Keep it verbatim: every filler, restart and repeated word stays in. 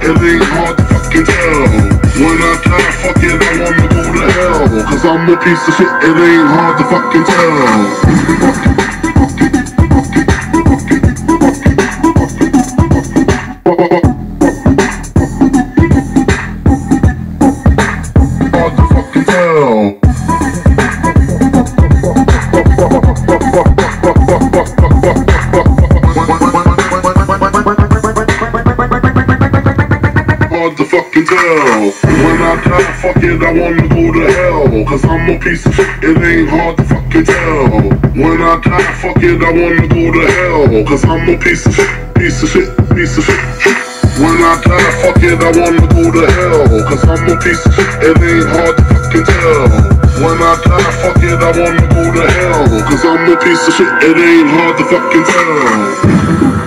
it ain't hard to fucking tell. When I try to fuck it, I wanna go to hell. Cause I'm a piece of shit, it ain't hard to fucking tell. Hard to fucking tell. When I try to fuck it, I wanna go to hell. Cause I'm a piece of shit, it ain't hard to fucking tell. When I try to fuck it, I wanna go to hell. Cause I'm a piece of shit, piece of shit, piece of shit. When I try to fuck it, I wanna go to hell. Cause I'm a piece of shit, it ain't hard to fucking tell. When I try to fuck it, I wanna go to hell. Cause I'm a piece of shit, it ain't hard to fucking tell.